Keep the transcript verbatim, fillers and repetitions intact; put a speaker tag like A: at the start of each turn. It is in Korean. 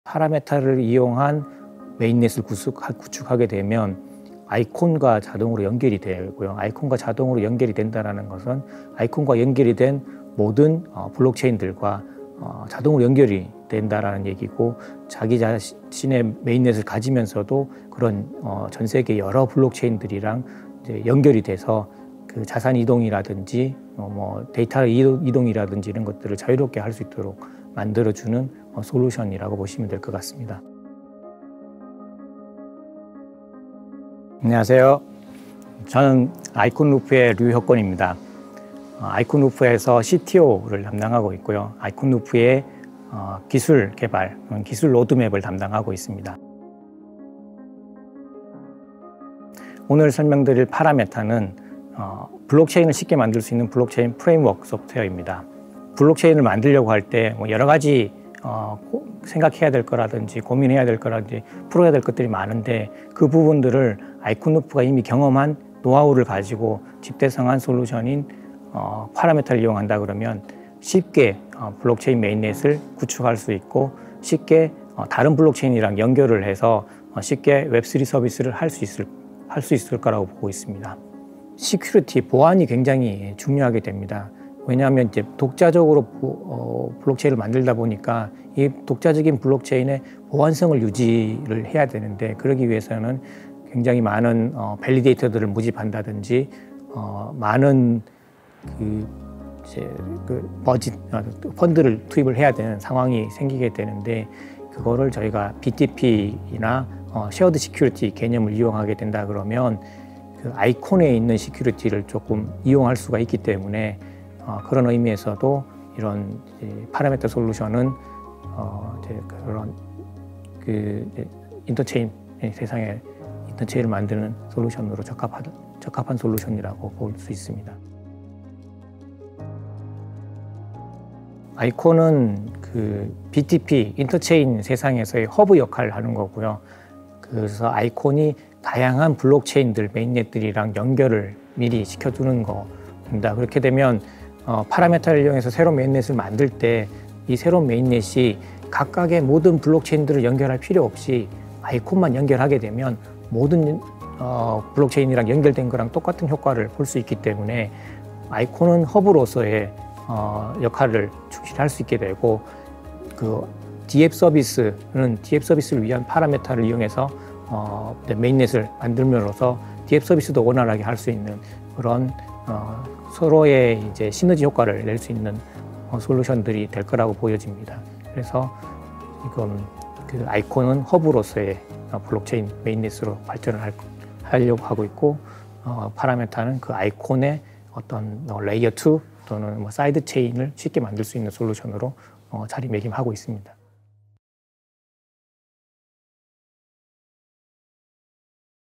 A: 파라메타를 이용한 메인넷을 구축하게 되면 아이콘과 자동으로 연결이 되고요. 아이콘과 자동으로 연결이 된다는 것은 아이콘과 연결이 된 모든 블록체인들과 자동으로 연결이 된다는 얘기고, 자기 자신의 메인넷을 가지면서도 그런 전 세계 여러 블록체인들이랑 이제 연결이 돼서 그 자산 이동이라든지 뭐 데이터 이동이라든지 이런 것들을 자유롭게 할 수 있도록 만들어주는 솔루션이라고 보시면 될 것 같습니다. 안녕하세요. 저는 아이콘루프의 류혁권입니다. 아이콘루프에서 씨티오를 담당하고 있고요. 아이콘루프의 기술 개발, 기술 로드맵을 담당하고 있습니다. 오늘 설명드릴 파라메타는 블록체인을 쉽게 만들 수 있는 블록체인 프레임워크 소프트웨어입니다. 블록체인을 만들려고 할 때 뭐 여러 가지 어, 생각해야 될 거라든지 고민해야 될 거라든지 풀어야 될 것들이 많은데, 그 부분들을 아이콘루프가 이미 경험한 노하우를 가지고 집대성한 솔루션인 어, 파라메타를 이용한다 그러면 쉽게 어, 블록체인 메인넷을 구축할 수 있고, 쉽게 어, 다른 블록체인이랑 연결을 해서 어, 쉽게 웹쓰리 서비스를 할 수 있을, 할 수 있을 거라고 보고 있습니다. 시큐리티, 보안이 굉장히 중요하게 됩니다. 왜냐하면 이제 독자적으로 어, 블록체인을 만들다 보니까 이 독자적인 블록체인의 보안성을 유지를 해야 되는데, 그러기 위해서는 굉장히 많은 어, 밸리데이터들을 모집한다든지 어, 많은 그 이제 그 버짓 펀드를 투입을 해야 되는 상황이 생기게 되는데, 그거를 저희가 비티피나 어, 쉐어드 시큐리티 개념을 이용하게 된다 그러면 그 아이콘에 있는 시큐리티를 조금 이용할 수가 있기 때문에 어, 그런 의미에서도 이런 이제 파라메타 솔루션은 어, 이제 그런 그 이제 인터체인 세상에 인터체인을 만드는 솔루션으로 적합한 적합한 솔루션이라고 볼 수 있습니다. 아이콘은 그 비티피 인터체인 세상에서의 허브 역할을 하는 거고요. 그래서 아이콘이 다양한 블록체인들 메인넷들이랑 연결을 미리 시켜주는 겁니다. 그렇게 되면 어, 파라메타를 이용해서 새로운 메인넷을 만들 때 이 새로운 메인넷이 각각의 모든 블록체인들을 연결할 필요 없이 아이콘만 연결하게 되면 모든 어, 블록체인이랑 연결된 거랑 똑같은 효과를 볼 수 있기 때문에 아이콘은 허브로서의 어, 역할을 충실할 수 있게 되고, 그 디앱 서비스는 디앱 서비스를 위한 파라메타를 이용해서 어, 메인넷을 만들므로써 디앱 서비스도 원활하게 할 수 있는 그런 어, 서로의 이제 시너지 효과를 낼 수 있는 어, 솔루션들이 될 거라고 보여집니다. 그래서 이건 그 아이콘은 허브로서의 어, 블록체인 메인넷으로 발전을 할, 하려고 하고 있고, 어, 파라메타는 그 아이콘의 어떤 어, 레이어 투 또는 뭐 사이드 체인을 쉽게 만들 수 있는 솔루션으로 어, 자리매김하고 있습니다.